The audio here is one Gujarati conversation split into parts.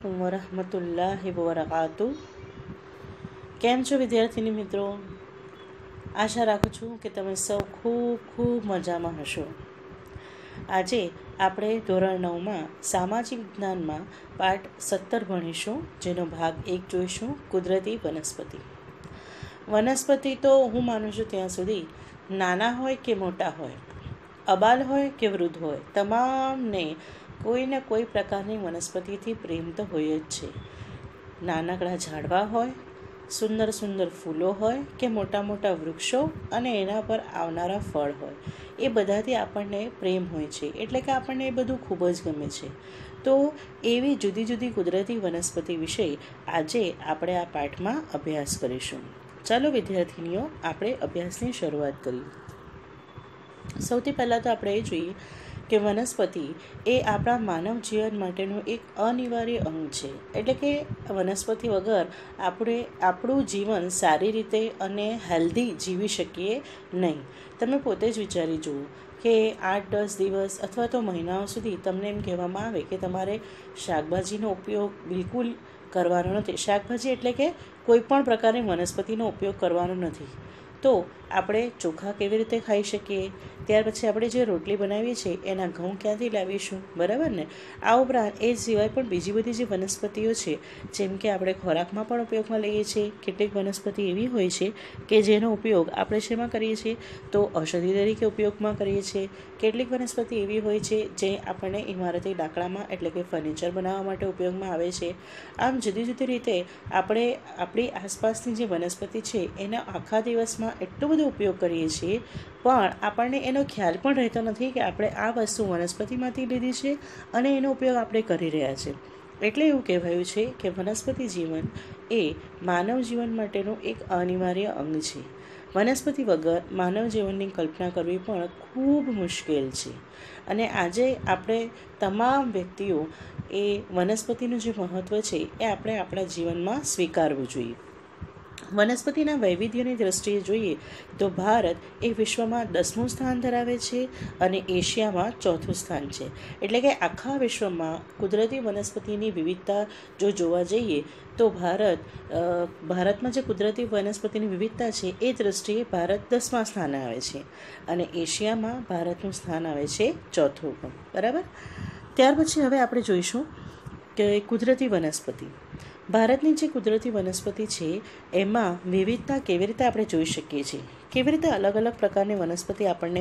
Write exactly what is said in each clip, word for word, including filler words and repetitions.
વરહમતુલ્લાહિ વબરકાતુ। કેમ છો વિદ્યાર્થીની મિત્રો? આશા રાખું છું કે તમે સૌ ખૂબ ખૂબ મજામાં હશો। આજે આપણે ધોરણ નવમાં સામાજિક વિજ્ઞાનમાં પાઠ સત્તર ભણીશું, જેનો ભાગ એક જોઈશું, કુદરતી વનસ્પતિ। વનસ્પતિ તો હું માનું છું ત્યાં સુધી નાના હોય કે મોટા હોય, અબાલ હોય કે વૃદ્ધ હોય, તમામને કોઈને કોઈ પ્રકારની વનસ્પતિથી પ્રેમ તો હોય જ છે। નાનકડા ઝાડવા હોય, સુંદર સુંદર ફૂલો હોય કે મોટા મોટા વૃક્ષો અને એના પર આવનારા ફળ હોય, એ બધાથી આપણને પ્રેમ હોય છે, એટલે કે આપણને એ બધું ખૂબ જ ગમે છે। તો એવી જુદી જુદી કુદરતી વનસ્પતિ વિશે આજે આપણે આ પાઠમાં અભ્યાસ કરીશું। ચાલો વિદ્યાર્થીનીઓ, આપણે અભ્યાસની શરૂઆત કરીએ। સૌથી પહેલાં તો આપણે એ જોઈએ કે વનસ્પતિ એ આપણા માનવ જીવન માટેનું એક અનિવાર્ય અંગ છે, એટલે કે વનસ્પતિ વગર આપણે આપણું જીવન સારી રીતે અને હેલ્ધી જીવી શકીએ નહીં। તમે પોતે જ વિચારી જુઓ કે આઠ દસ દિવસ અથવા તો મહિનાઓ સુધી તમને એમ કહેવામાં આવે કે તમારે શાકભાજીનો ઉપયોગ બિલકુલ કરવાનો નથી। શાકભાજી એટલે કે કોઈ પણ પ્રકારની વનસ્પતિનો ઉપયોગ કરવાનો નથી, તો આપણે ચોખા કેવી રીતે ખાઈ શકીએ? ત્યાર પછી આપણે જે રોટલી બનાવીએ છીએ એના ઘઉં ક્યાંથી લાવીશું, બરાબર ને? આ ઉપરાંત એ સિવાય પણ બીજી બધી જે વનસ્પતિઓ છે, જેમ કે આપણે ખોરાકમાં પણ ઉપયોગમાં લઈએ છીએ। કેટલીક વનસ્પતિ એવી હોય છે કે જેનો ઉપયોગ આપણે શેમાં કરીએ છીએ? તો ઔષધિ તરીકે ઉપયોગમાં કરીએ છીએ। કેટલીક વનસ્પતિ એવી હોય છે જે આપણને ઇમારતી લાકડામાં એટલે કે ફર્નિચર બનાવવા માટે ઉપયોગમાં આવે છે। આમ જુદી જુદી રીતે આપણે આપણી આસપાસની જે વનસ્પતિ છે એના આખા દિવસમાં એટલો બધો ઉપયોગ કરીએ છીએ, પણ આપણને એનો ખ્યાલ પણ રહેતો નથી કે આપણે આ વસ્તુ વનસ્પતિમાંથી લીધી છે અને એનો ઉપયોગ આપણે કરી રહ્યા છીએ। એટલે એવું કહેવાયું છે કે વનસ્પતિ જીવન એ માનવ જીવન માટેનું એક અનિવાર્ય અંગ છે। વનસ્પતિ વગર માનવ જીવનની કલ્પના કરવી પણ ખૂબ મુશ્કેલ છે, અને આજે આપણે તમામ વ્યક્તિઓ એ વનસ્પતિનું જે મહત્ત્વ છે એ આપણે આપણા જીવનમાં સ્વીકારવું જોઈએ। વનસ્પતિના વૈવિધ્યની દૃષ્ટિએ જોઈએ તો ભારત એ વિશ્વમાં દસમું સ્થાન ધરાવે છે અને એશિયામાં ચોથું સ્થાન છે। એટલે કે આખા વિશ્વમાં કુદરતી વનસ્પતિની વિવિધતા જો જોવા જઈએ તો ભારત ભારતમાં જે કુદરતી વનસ્પતિની વિવિધતા છે એ દૃષ્ટિએ ભારત દસમા સ્થાને આવે છે અને એશિયામાં ભારતનું સ્થાન આવે છે ચોથું, બરાબર? ત્યાર પછી હવે આપણે જોઈશું કે કુદરતી વનસ્પતિ, ભારતની જે કુદરતી વનસ્પતિ છે એમાં વિવિધતા કેવી રીતે આપણે જોઈ શકીએ છીએ, કેવી રીતે અલગ અલગ પ્રકારની વનસ્પતિ આપણને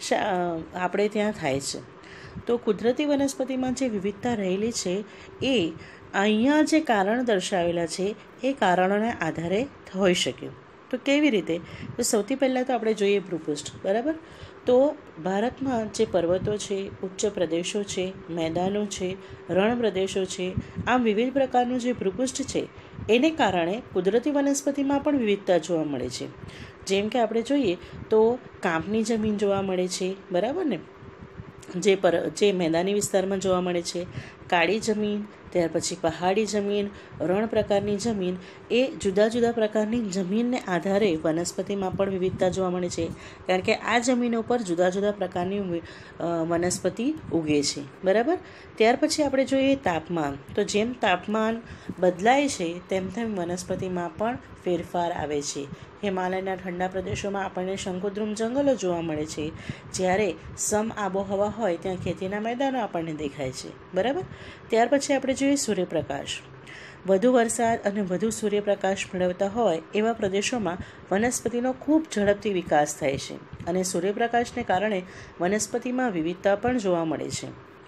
આપણે ત્યાં થાય છે। તો કુદરતી વનસ્પતિમાં જે વિવિધતા રહેલી છે એ અહીંયા જે કારણ દર્શાવેલા છે એ કારણોના આધારે હોઈ શકે। તો કેવી રીતે? તો સૌથી પહેલાં તો આપણે જોઈએ ભૂપૃષ્ઠ, બરાબર? તો ભારતમાં જે પર્વતો છે, ઉચ્ચ પ્રદેશો છે, મેદાનો છે, રણ પ્રદેશો છે, આમ વિવિધ પ્રકારનું જે ભૂપૃષ્ઠ છે એને કારણે કુદરતી વનસ્પતિમાં પણ વિવિધતા જોવા મળે છે। જેમ કે આપણે જોઈએ તો કાંપની જમીન જોવા મળે છે, બરાબર ને? જે પર જે મેદાની વિસ્તારમાં જોવા મળે છે, કાળી જમીન, ત્યાર પછી પહાડી જમીન, રણ પ્રકારની જમીન, એ જુદા જુદા પ્રકારની જમીનને આધારે વનસ્પતિમાં પણ વિવિધતા જોવા મળે છે, કારણ કે આ જમીનો પર જુદા જુદા પ્રકારની વનસ્પતિ ઉગે છે, બરાબર? ત્યાર પછી આપણે જોઈએ તાપમાન, તો જેમ તાપમાન બદલાય છે તેમ તેમ વનસ્પતિમાં પણ ફેરફાર આવે છે। હિમાલયના ઠંડા પ્રદેશોમાં આપણને શંકુદ્રુમ જંગલો જોવા મળે છે, જ્યારે સમ આબોહવા હોય ત્યાં ખેતીના મેદાનો આપણને દેખાય છે, બરાબર? ત્યાર પછી આપણે જોઈએ સૂર્યપ્રકાશ, વધુ વરસાદ અને વધુ સૂર્યપ્રકાશ મેળવતા હોય એવા પ્રદેશોમાં વનસ્પતિનો ખૂબ ઝડપથી વિકાસ થાય છે, અને સૂર્યપ્રકાશને કારણે વનસ્પતિમાં વિવિધતા પણ જોવા મળે છે।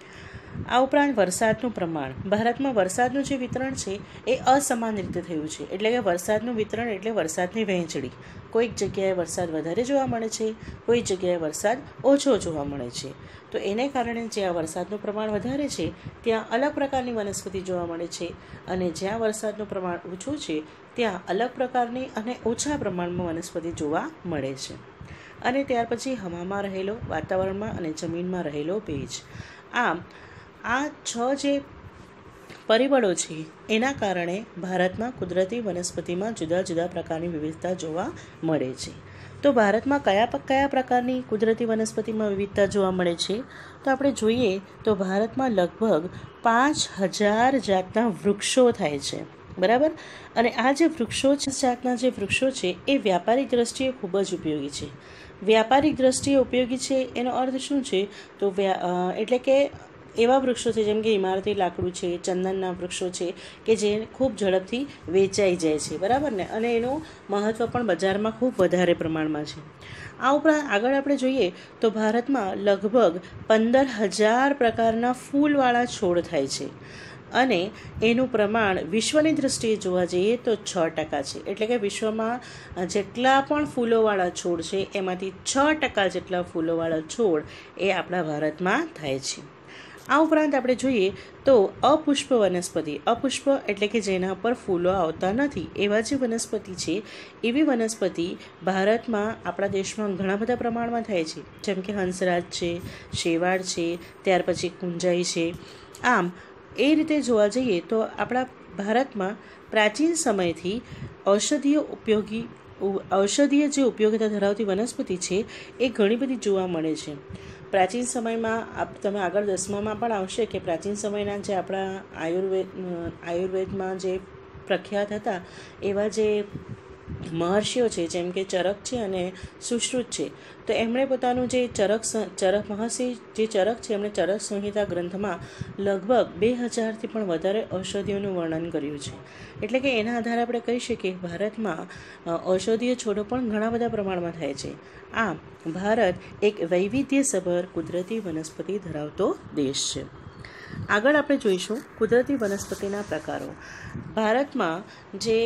આ ઉપરાંત વરસાદનું પ્રમાણ, ભારતમાં વરસાદનું જે વિતરણ છે એ અસમાન રીતે થયું છે, એટલે કે વરસાદનું વિતરણ એટલે વરસાદની વહેંચણી, કોઈક જગ્યાએ વરસાદ વધારે જોવા મળે છે, કોઈ જગ્યાએ વરસાદ ઓછો જોવા મળે છે। તો એને કારણે જ્યાં વરસાદનું પ્રમાણ વધારે છે ત્યાં અલગ પ્રકારની વનસ્પતિ જોવા મળે છે, અને જ્યાં વરસાદનું પ્રમાણ ઓછું છે ત્યાં અલગ પ્રકારની અને ઓછા પ્રમાણમાં વનસ્પતિ જોવા મળે છે। અને ત્યાર પછી હવામાં રહેલો, વાતાવરણમાં અને જમીનમાં રહેલો ભેજ, આમ આ છ જે પરિબળો છે એના કારણે ભારતમાં કુદરતી વનસ્પતિમાં જુદા જુદા પ્રકારની વિવિધતા જોવા મળે છે। તો ભારતમાં કયા કયા પ્રકારની કુદરતી વનસ્પતિમાં વિવિધતા જોવા મળે છે? તો આપણે જોઈએ તો ભારતમાં લગભગ પાંચ હજાર જાતના વૃક્ષો થાય છે, બરાબર. અને આ જે વૃક્ષો છે, જાતના જે વૃક્ષો છે એ વ્યાપારિક દ્રષ્ટિએ ખૂબ જ ઉપયોગી છે. વ્યાપારિક દ્રષ્ટિએ ઉપયોગી છે એનો અર્થ શું છે? તો એટલે કે એવા વૃક્ષો છે જેમ કે ઇમારતી લાકડું છે, ચંદનના વૃક્ષો છે કે જે ખૂબ ઝડપથી વેચાઈ જાય છે, બરાબર ને, અને એનું મહત્ત્વ પણ બજારમાં ખૂબ વધારે પ્રમાણમાં છે. આ ઉપરાંત આગળ આપણે જોઈએ તો ભારતમાં લગભગ પંદર હજાર પ્રકારના ફૂલવાળા છોડ થાય છે અને એનું પ્રમાણ વિશ્વની દૃષ્ટિએ જોવા જઈએ તો છ ટકા છે. એટલે કે વિશ્વમાં જેટલા પણ ફૂલોવાળા છોડ છે એમાંથી છ ટકા જેટલા ફૂલોવાળા છોડ એ આપણા ભારતમાં થાય છે. આ ઉપરાંત આપણે જોઈએ તો અપુષ્પ વનસ્પતિ, અપુષ્પ એટલે કે જેના પર ફૂલો આવતા નથી એવા જે વનસ્પતિ છે, એવી વનસ્પતિ ભારતમાં આપણા દેશમાં ઘણા બધા પ્રમાણમાં થાય છે, જેમ કે હંસરાજ છે, શેવાળ છે, ત્યાર પછી કુંજાઈ છે. આમ એ રીતે જોવા જઈએ તો આપણા ભારતમાં પ્રાચીન સમયથી ઔષધીય ઉપયોગી ઔષધીય જે ઉપયોગિતા ધરાવતી વનસ્પતિ છે એ ઘણી બધી જોવા મળે છે. પ્રાચીન સમયમાં આપ તમે આગળ દસમામાં પણ આવશે કે પ્રાચીન સમયના જે આપણા આયુર્વેદ આયુર્વેદમાં જે પ્રખ્યાત હતા એવા જે મહર્ષિઓ છે, જેમ કે ચરક છે અને સુશ્રુત છે, તો એમણે પોતાનું જે ચરક ચરક મહર્ષિ જે ચરક છે એમણે ચરક સંહિતા ગ્રંથમાં લગભગ બે હજારથી પણ વધારે ઔષધિઓનું વર્ણન કર્યું છે. એટલે કે એના આધારે આપણે કહી શકીએ ભારતમાં ઔષધીય છોડો પણ ઘણા બધા પ્રમાણમાં થાય છે. આમ ભારત એક વૈવિધ્યસભર કુદરતી વનસ્પતિ ધરાવતો દેશ છે. આગળ આપણે જોઈશું કુદરતી વનસ્પતિના પ્રકારો. ભારતમાં જે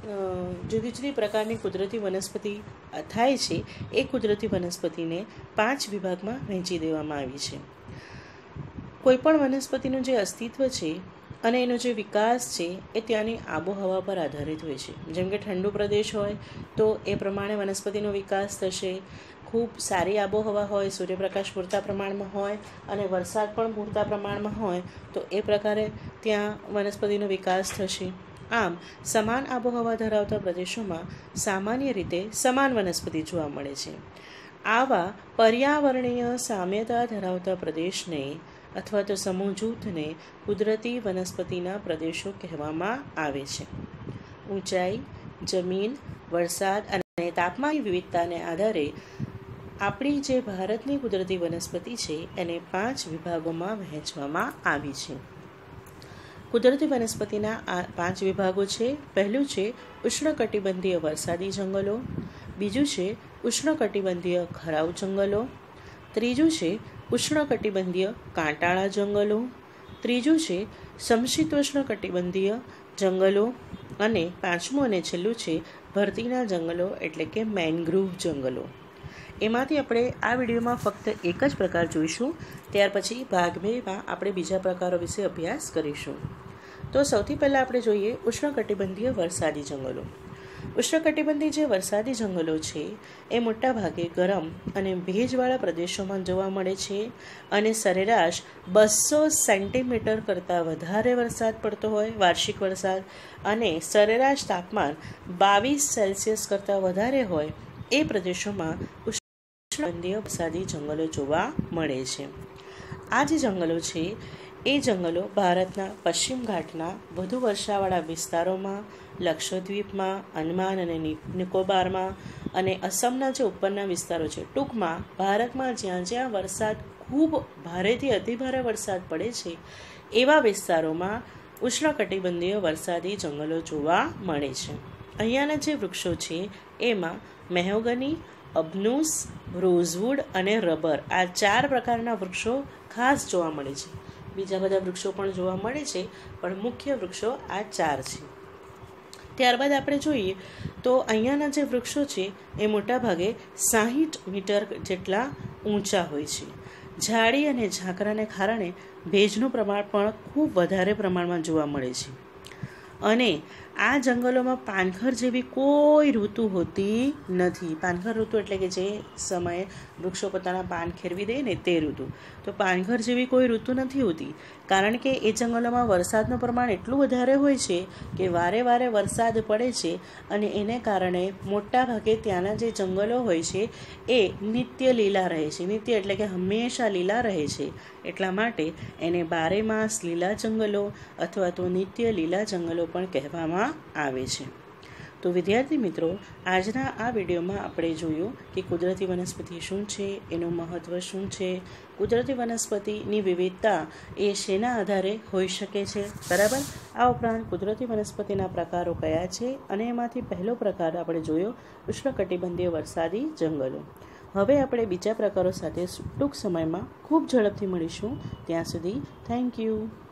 જુદી જુદી પ્રકારની કુદરતી વનસ્પતિ થાય છે એ કુદરતી વનસ્પતિને પાંચ વિભાગમાં વહેંચી દેવામાં આવી છે. કોઈપણ વનસ્પતિનું જે અસ્તિત્વ છે અને એનો જે વિકાસ છે એ ત્યાંની આબોહવા પર આધારિત હોય છે. જેમ કે ઠંડુ પ્રદેશ હોય તો એ પ્રમાણે વનસ્પતિનો વિકાસ થશે. ખૂબ સારી આબોહવા હોય, સૂર્યપ્રકાશ પૂરતા પ્રમાણમાં હોય અને વરસાદ પણ પૂરતા પ્રમાણમાં હોય તો એ પ્રકારે ત્યાં વનસ્પતિનો વિકાસ થશે. આમ સમાન આબોહવા ધરાવતા પ્રદેશોમાં સામાન્ય રીતે સમાન વનસ્પતિ જોવા મળે છે. આવા પર્યાવરણીય સામ્યતા ધરાવતા પ્રદેશને અથવા તો સમૂહ જૂથને કુદરતી વનસ્પતિના પ્રદેશો કહેવામાં આવે છે. ઊંચાઈ, જમીન, વરસાદ અને તાપમાનની વિવિધતાને આધારે આપણી જે ભારતની કુદરતી વનસ્પતિ છે એને પાંચ વિભાગોમાં વહેંચવામાં આવી છે. કુદરતી વનસ્પતિના આ પાંચ વિભાગો છે. પહેલું છે ઉષ્ણકટિબંધીય વરસાદી જંગલો, બીજું છે ઉષ્ણકટિબંધીય ખરાઉ જંગલો, ત્રીજું છે ઉષ્ણકટિબંધીય કાંટાળા જંગલો, ત્રીજું છે સમશીતોષ્ણકટિબંધીય જંગલો અને પાંચમું અને છેલ્લું છે ભરતીના જંગલો એટલે કે મેનગ્રુવ જંગલો. એમાંથી આપણે આ વિડીયોમાં ફક્ત એક જ પ્રકાર જોઈશું, ત્યાર પછી ભાગ બેમાં આપણે બીજા પ્રકારો વિશે અભ્યાસ કરીશું. તો સૌથી પહેલાં આપણે જોઈએ ઉષ્ણકટિબંધીય વરસાદી જંગલો. ઉષ્ણકટિબંધીય જે વરસાદી જંગલો છે એ મોટા ભાગે ગરમ અને ભેજવાળા પ્રદેશોમાં જોવા મળે છે અને સરેરાશ બસો સેન્ટીમીટર કરતાં વધારે વરસાદ પડતો હોય, વાર્ષિક વરસાદ, અને સરેરાશ તાપમાન બાવીસ સેલ્સિયસ કરતાં વધારે હોય એ પ્રદેશોમાં ઉષ્ણકટિબંધીય વરસાદી જંગલો જોવા મળે છે. આ જે જંગલો છે એ જંગલો ભારતના પશ્ચિમ ઘાટના વધુ વર્ષાવાળા વિસ્તારોમાં, લક્ષદ્વીપમાં, અંદમાન અને નિકોબારમાં અને અસમના જે ઉપરના વિસ્તારો છે, ટૂંકમાં ભારતમાં જ્યાં જ્યાં વરસાદ ખૂબ ભારેથી અતિભારે વરસાદ પડે છે એવા વિસ્તારોમાં ઉષ્ણકટિબંધીય વરસાદી જંગલો જોવા મળે છે. અહીંયાના જે વૃક્ષો છે એમાં મેહોગની, અબનુસ, રોઝવુડ અને રબર આ ચાર પ્રકારના વૃક્ષો ખાસ જોવા મળે છે. બીજા બધા વૃક્ષો પણ જોવા મળે છે પણ મુખ્ય વૃક્ષો આ ચાર છે. ત્યારબાદ આપણે જોઈએ તો અહીંયાના જે વૃક્ષો છે એ મોટાભાગે સાહીઠ મીટર જેટલા ઊંચા હોય છે. ઝાડી અને ઝાકરાને કારણે ભેજનું પ્રમાણ પણ ખૂબ વધારે પ્રમાણમાં જોવા મળે છે અને આ જંગલોમાં પાનખર જેવી કોઈ ઋતુ હોતી નથી. પાનખર ઋતુ એટલે કે જે સમયે વૃક્ષો પોતાના પાન ખેરવી દે ને તે ઋતુ. તો પાનખર જેવી કોઈ ઋતુ નથી હોતી, કારણ કે એ જંગલોમાં વરસાદનું પ્રમાણ એટલું વધારે હોય છે કે વારે વારે વરસાદ પડે છે, અને એને કારણે મોટા ભાગે ત્યાંના જે જંગલો હોય છે એ નિત્ય લીલા રહે છે. નિત્ય એટલે કે હંમેશા લીલા રહે છે, એટલા માટે એને બારે માસ લીલા જંગલો અથવા તો નિત્ય લીલા જંગલો પણ કહેવામાં આવે છે. તો વિદ્યાર્થી મિત્રો, આજના આ વિડીયોમાં આપણે જોયું કે કુદરતી વનસ્પતિ શું છે, એનું મહત્ત્વ શું છે, કુદરતી વનસ્પતિની વિવિધતા એ શેના આધારે હોઈ શકે છે, બરાબર. આ ઉપરાંત કુદરતી વનસ્પતિના પ્રકારો કયા છે, અને એમાંથી પહેલો પ્રકાર આપણે જોયો ઉષ્ણકટિબંધીય વરસાદી જંગલો. હવે આપણે બીજા પ્રકારો સાથે ટૂંક સમયમાં ખૂબ ઝડપથી મળીશું. ત્યાં સુધી થેન્ક યુ.